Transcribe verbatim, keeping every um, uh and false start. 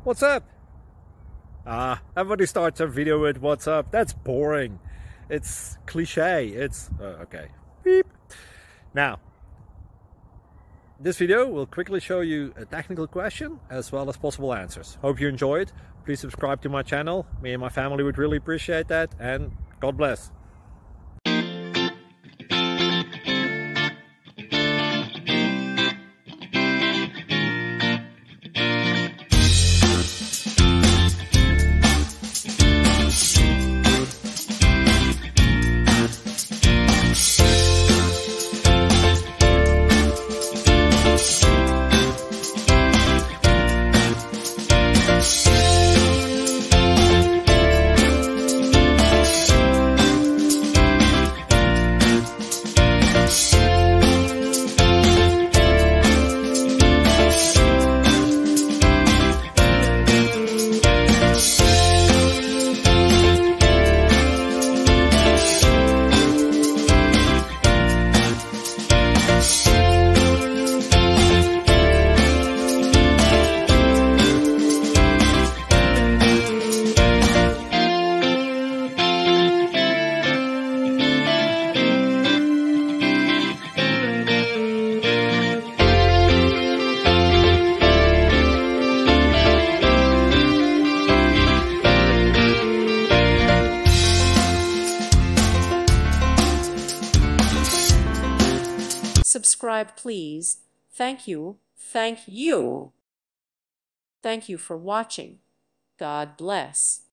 What's up? Ah, everybody starts a video with what's up. That's boring. It's cliche. It's uh, okay. Beep. Now, this video will quickly show you a technical question as well as possible answers. Hope you enjoyed. Please subscribe to my channel. Me and my family would really appreciate that, and God bless. Subscribe, please. Thank you. Thank you. Thank you for watching. God bless.